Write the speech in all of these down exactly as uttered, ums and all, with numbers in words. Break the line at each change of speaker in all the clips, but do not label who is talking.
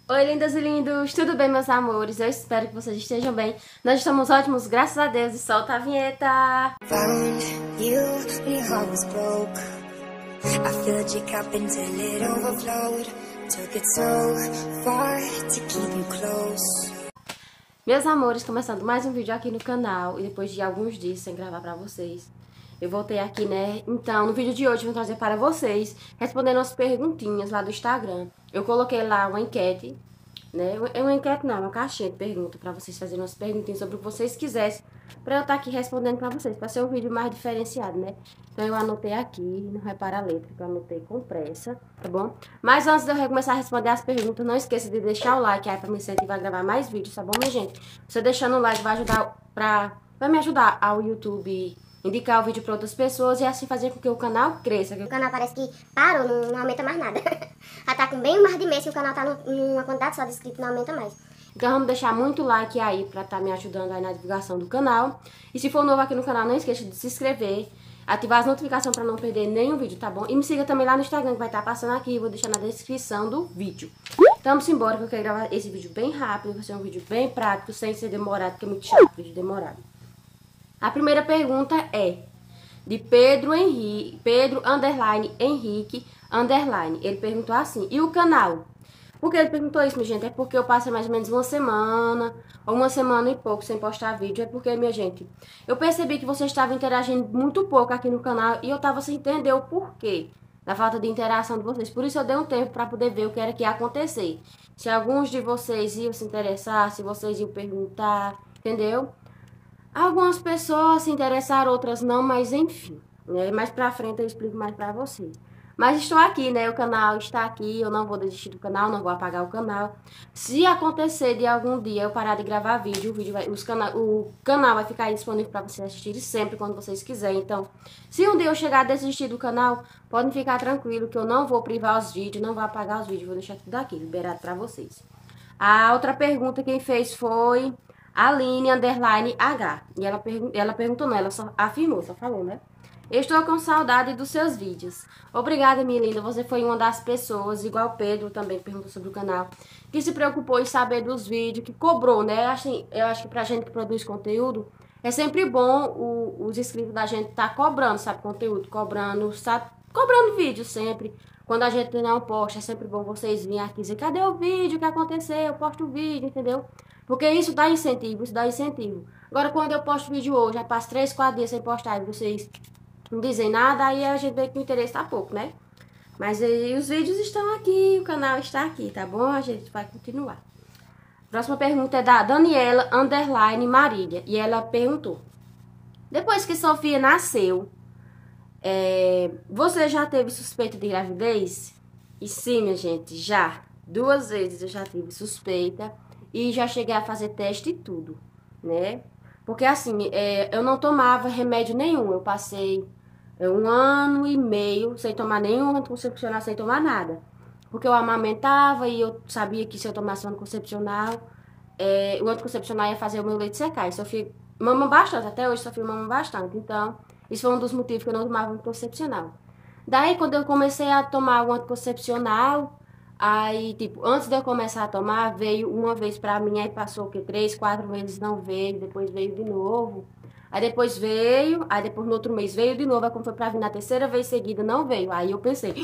Oi, lindas e lindos! Tudo bem, meus amores? Eu espero que vocês estejam bem. Nós estamos ótimos, graças a Deus, e solta a vinheta!
Found you when your heart was broke. I filled your cup until it overflowed. Took it so far to keep you close.
Meus amores, começando mais um vídeo aqui no canal. E depois de alguns dias sem gravar pra vocês, eu voltei aqui, né? Então, no vídeo de hoje eu vou trazer para vocês, respondendo as perguntinhas lá do Instagram. Eu coloquei lá uma enquete, né? É uma enquete não, uma caixinha de perguntas pra vocês fazerem umas perguntinhas sobre o que vocês quisessem, pra eu estar aqui respondendo pra vocês, pra ser um vídeo mais diferenciado, né? Então eu anotei aqui, não repara a letra, que eu anotei com pressa, tá bom? Mas antes de eu começar a responder as perguntas, não esqueça de deixar o like aí pra me incentivar a gravar mais vídeos, tá bom, minha gente? Você deixando o like vai ajudar pra... vai me ajudar ao YouTube indicar o vídeo para outras pessoas e assim fazer com que o canal cresça.
O canal parece que parou, não, não aumenta mais nada. Já tá com bem mais de mês que o canal tá no, numa quantidade só de inscritos, não aumenta mais.
Então vamos deixar muito like aí pra estar tá me ajudando aí na divulgação do canal. E se for novo aqui no canal, não esqueça de se inscrever, ativar as notificações para não perder nenhum vídeo, tá bom? E me siga também lá no Instagram que vai estar tá passando aqui, vou deixar na descrição do vídeo. Então vamos embora que eu quero gravar esse vídeo bem rápido, vai ser um vídeo bem prático, sem ser demorado, porque é muito chato vídeo demorado. A primeira pergunta é de Pedro Henrique, Pedro underline Henrique underline. Ele perguntou assim: e o canal? Por que ele perguntou isso, minha gente? É porque eu passei mais ou menos uma semana, ou uma semana e pouco sem postar vídeo. É porque, minha gente, eu percebi que vocês estavam interagindo muito pouco aqui no canal e eu tava sem entender o porquê da falta de interação de vocês. Por isso eu dei um tempo para poder ver o que era que ia acontecer. Se alguns de vocês iam se interessar, se vocês iam perguntar, entendeu? Algumas pessoas se interessaram, outras não, mas enfim, né? Mais pra frente eu explico mais pra vocês. Mas estou aqui, né? O canal está aqui, eu não vou desistir do canal, não vou apagar o canal. Se acontecer de algum dia eu parar de gravar vídeo, o, vídeo vai, os cana o canal vai ficar aí disponível para vocês assistirem sempre, quando vocês quiserem. Então, se um dia eu chegar a desistir do canal, podem ficar tranquilo que eu não vou privar os vídeos, não vou apagar os vídeos, vou deixar tudo aqui, liberado para vocês. A outra pergunta quem fez foi Aline, underline, H. E ela, pergun ela perguntou, não, ela só afirmou, só falou, né? Estou com saudade dos seus vídeos. Obrigada, minha linda. Você foi uma das pessoas, igual o Pedro também perguntou sobre o canal, que se preocupou em saber dos vídeos, que cobrou, né? Assim, eu acho que pra gente que produz conteúdo, é sempre bom o, os inscritos da gente tá cobrando, sabe, conteúdo, cobrando, sabe, cobrando vídeo sempre. Quando a gente não posta, é sempre bom vocês virem aqui dizer, cadê o vídeo, o que aconteceu, eu posto o vídeo, entendeu? Porque isso dá incentivo, isso dá incentivo. Agora, quando eu posto vídeo hoje, já passo três, quatro dias sem postar e vocês não dizem nada, aí a gente vê que o interesse tá pouco, né? Mas aí, os vídeos estão aqui, o canal está aqui, tá bom? A gente vai continuar. Próxima pergunta é da Daniela, underline, Marília. E ela perguntou: depois que Sofia nasceu, é, você já teve suspeita de gravidez? E sim, minha gente, já. Duas vezes eu já tive suspeita. E já cheguei a fazer teste e tudo, né? Porque assim, é, eu não tomava remédio nenhum. Eu passei é, um ano e meio sem tomar nenhum anticoncepcional, sem tomar nada. Porque eu amamentava e eu sabia que se eu tomasse um anticoncepcional, é, o anticoncepcional ia fazer o meu leite secar. E Sofia mama bastante, até hoje Sofia mama bastante. Então, isso foi um dos motivos que eu não tomava anticoncepcional. Daí, quando eu comecei a tomar o anticoncepcional, aí, tipo, antes de eu começar a tomar, veio uma vez pra mim, aí passou o quê? Três, quatro meses não veio, depois veio de novo. Aí depois veio, aí depois no outro mês veio de novo, aí quando foi pra vir na terceira vez seguida, não veio. Aí eu pensei,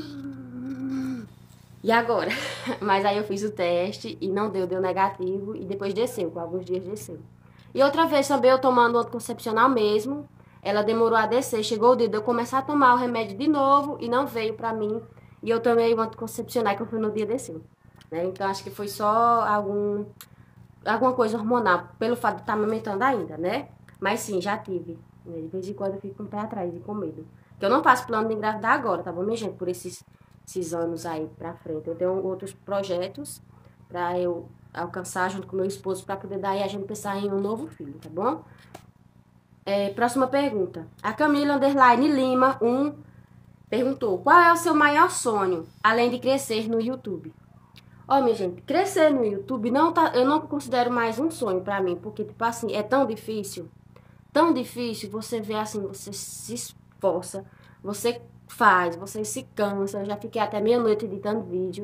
e agora? Mas aí eu fiz o teste e não deu, deu negativo, e depois desceu, com alguns dias desceu. E outra vez também eu tomando o anticoncepcional mesmo, ela demorou a descer, chegou o dia de eu começar a tomar o remédio de novo e não veio pra mim. E eu tomei o anticoncepcional que eu fui no dia desceu, né? Então, acho que foi só algum, alguma coisa hormonal, pelo fato de estar amamentando ainda, né? Mas sim, já tive. Né? De vez em quando eu fico com o pé atrás e com medo. Que eu não faço plano de engravidar agora, tá bom, minha gente? Por esses, esses anos aí pra frente. Eu tenho outros projetos pra eu alcançar junto com meu esposo, pra poder daí a gente pensar em um novo filho, tá bom? É, próxima pergunta. A Camila, underline, Lima, um... perguntou, qual é o seu maior sonho, além de crescer no YouTube? Ó, minha gente, crescer no YouTube, não tá, eu não considero mais um sonho pra mim, porque, tipo assim, é tão difícil, tão difícil, você vê assim, você se esforça, você faz, você se cansa, eu já fiquei até meia-noite editando vídeo,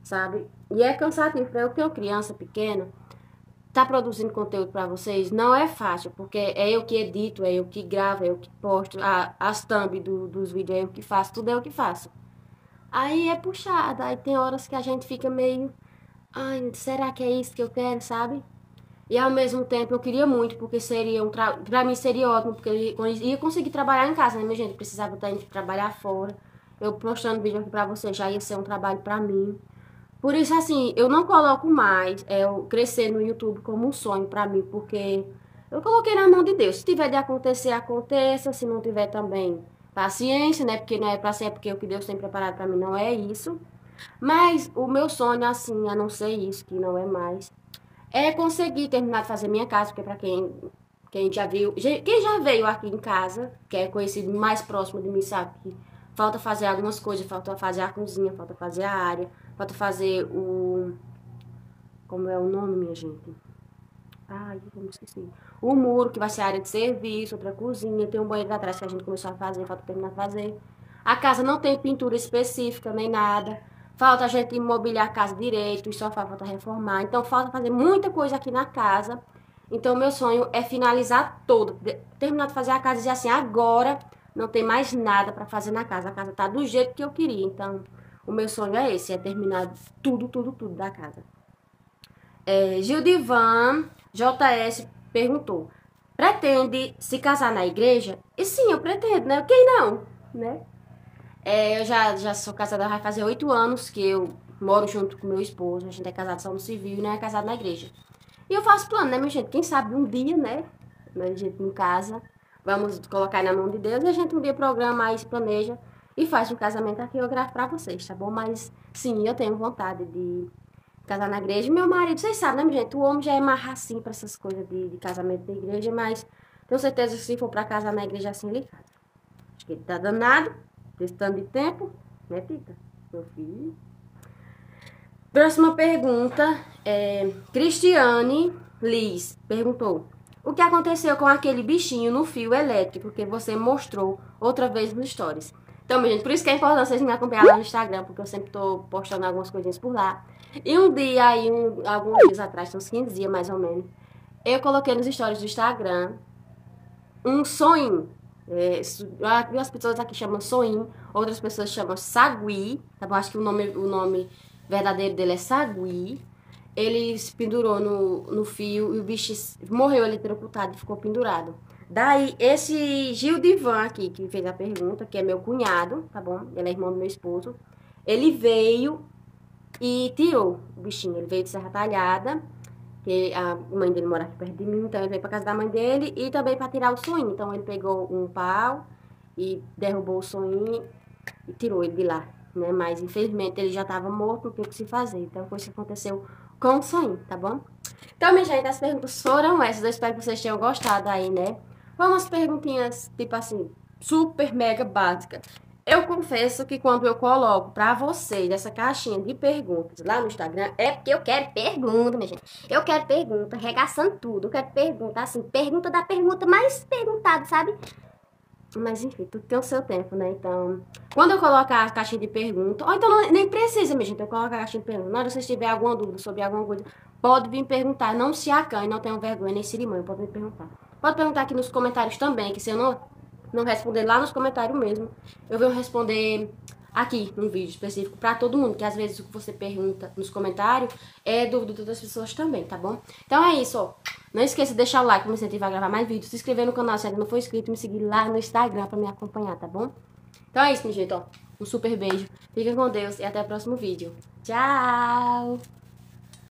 sabe? E é cansativo para eu que tenho criança pequena, tá produzindo conteúdo para vocês não é fácil, porque é eu que edito, é eu que gravo, é eu que posto, a, as thumb do, dos vídeos é eu que faço, tudo é eu que faço. Aí é puxado, aí tem horas que a gente fica meio, ai, será que é isso que eu quero, sabe? E ao mesmo tempo eu queria muito, porque seria um tra... pra mim seria ótimo, porque eu ia conseguir trabalhar em casa, né, minha gente? Precisava estar indo trabalhar fora. Eu postando vídeo aqui pra vocês já ia ser um trabalho pra mim. Por isso, assim, eu não coloco mais é, eu crescer no YouTube como um sonho pra mim, porque eu coloquei na mão de Deus. Se tiver de acontecer, aconteça. Se não tiver também, paciência, né? Porque não é pra ser, é porque o que Deus tem preparado pra mim não é isso. Mas o meu sonho, assim, a não ser isso, que não é mais, é conseguir terminar de fazer minha casa, porque pra quem, quem já viu, quem já veio aqui em casa, que é conhecido mais próximo de mim, sabe que falta fazer algumas coisas, falta fazer a cozinha, falta fazer a área, falta fazer o... Como é o nome, minha gente? Ai, eu me esqueci. O muro, que vai ser a área de serviço, outra cozinha, tem um banheiro atrás que a gente começou a fazer, falta terminar de fazer. A casa não tem pintura específica, nem nada. Falta a gente imobiliar a casa direito, o sofá falta reformar. Então, falta fazer muita coisa aqui na casa. Então, meu sonho é finalizar todo. Terminar de fazer a casa e dizer assim, agora não tem mais nada para fazer na casa. A casa tá do jeito que eu queria. Então, o meu sonho é esse, é terminar tudo, tudo, tudo da casa. É, Gildivan J S perguntou, pretende se casar na igreja? E sim, eu pretendo, né? Quem não, né? É, eu já, já sou casada, vai fazer oito anos que eu moro junto com meu esposo. A gente é casado só no civil e não é casado na igreja. E eu faço plano, né, minha gente? Quem sabe um dia, né? A gente em casa, vamos colocar na mão de Deus. E a gente um dia programa aí, se planeja e faz um casamento aqui. Eu gravo pra vocês, tá bom? Mas sim, eu tenho vontade de casar na igreja. E meu marido, vocês sabem, né, minha gente? O homem já é marracinho pra essas coisas de, de casamento da igreja. Mas tenho certeza que se for pra casar na igreja assim, ele casa. Acho que ele tá danado. Questão de tempo, né, Tita? Meu filho. Próxima pergunta. É, Cristiane Liz perguntou, o que aconteceu com aquele bichinho no fio elétrico que você mostrou outra vez nos stories? Então, minha gente, por isso que é importante vocês me acompanharem lá no Instagram, porque eu sempre tô postando algumas coisinhas por lá. E um dia aí, um, alguns dias atrás, uns quinze dias mais ou menos, eu coloquei nos stories do Instagram um sonho. É, as pessoas aqui chamam soim, outras pessoas chamam sagui, tá bom? Acho que o nome, o nome verdadeiro dele é sagui. Ele se pendurou no, no fio e o bicho morreu eletrocutado e ficou pendurado. Daí, esse Gildivan aqui, que fez a pergunta, que é meu cunhado, tá bom? Ele é irmão do meu esposo. Ele veio e tirou o bichinho. Ele veio de Serra Talhada, que a mãe dele mora aqui perto de mim, então ele veio pra casa da mãe dele e também pra tirar o soninho. Então ele pegou um pau e derrubou o soninho e tirou ele de lá, né? Mas infelizmente ele já tava morto, não tinha o que se fazer. Então foi isso que aconteceu com o soninho, tá bom? Então, minha gente, as perguntas foram essas. Eu espero que vocês tenham gostado aí, né? Foram umas perguntinhas, tipo assim, super mega básicas. Eu confesso que quando eu coloco pra vocês essa caixinha de perguntas lá no Instagram, é porque eu quero pergunta, minha gente. Eu quero pergunta, regaçando tudo. Eu quero pergunta, assim, pergunta da pergunta mais perguntada, sabe? Mas, enfim, tudo tem o seu tempo, né? Então, quando eu colocar a caixinha de pergunta, ou então não, nem precisa, minha gente, eu coloco a caixinha de pergunta. Na hora que vocês tiverem alguma dúvida sobre alguma coisa, pode vir perguntar. Não se acanhe, não tenham vergonha, nem cerimônia, pode vir perguntar. Pode perguntar aqui nos comentários também, que se eu não... não responder lá nos comentários mesmo, eu vou responder aqui, num vídeo específico pra todo mundo, que às vezes o que você pergunta nos comentários é dúvida de outras pessoas também, tá bom? Então é isso, ó. Não esqueça de deixar o like pra me incentivar a gravar mais vídeos, se inscrever no canal se ainda não for inscrito e me seguir lá no Instagram pra me acompanhar, tá bom? Então é isso, minha gente, ó. Um super beijo, fica com Deus e até o próximo vídeo. Tchau!